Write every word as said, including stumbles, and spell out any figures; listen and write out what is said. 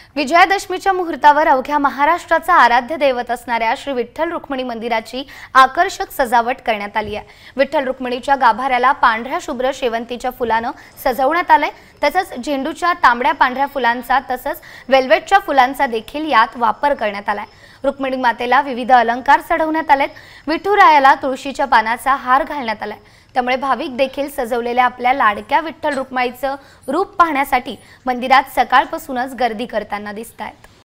विजयादशमीच्या मुहूर्तावर अवघ्या महाराष्ट्राचा आराध्य दैवत असणाऱ्या श्री विठ्ठल रुक्मिणी मंदिराची आकर्षक सजावट करण्यात आली आहे। विठ्ठल रुक्मिणीच्या गाभाऱ्याला पांढऱ्या शुभ्र शेवंतीच्या फुलानं सजवण्यात आलंय। तसंच झेंडूच्या तांबड्या पांढऱ्या फुलांचा तसंच वेल्वेटच्या फुलांचा देखील यात वापर करण्यात आलाय। रुक्मिणी मातेला विविध अलंकार चढवण्यात आलेत। विठुरायाला तुळशीच्या पानाचा हार घालण्यात आलाय। त्यामुळे भाविक देखील सजवलेल्या आपल्या लाडक्या विठ्ठल रुक्माईचं रूप पाहण्यासाठी मंदिरात सकाळपासूनच गर्दी करताना दिसतायत।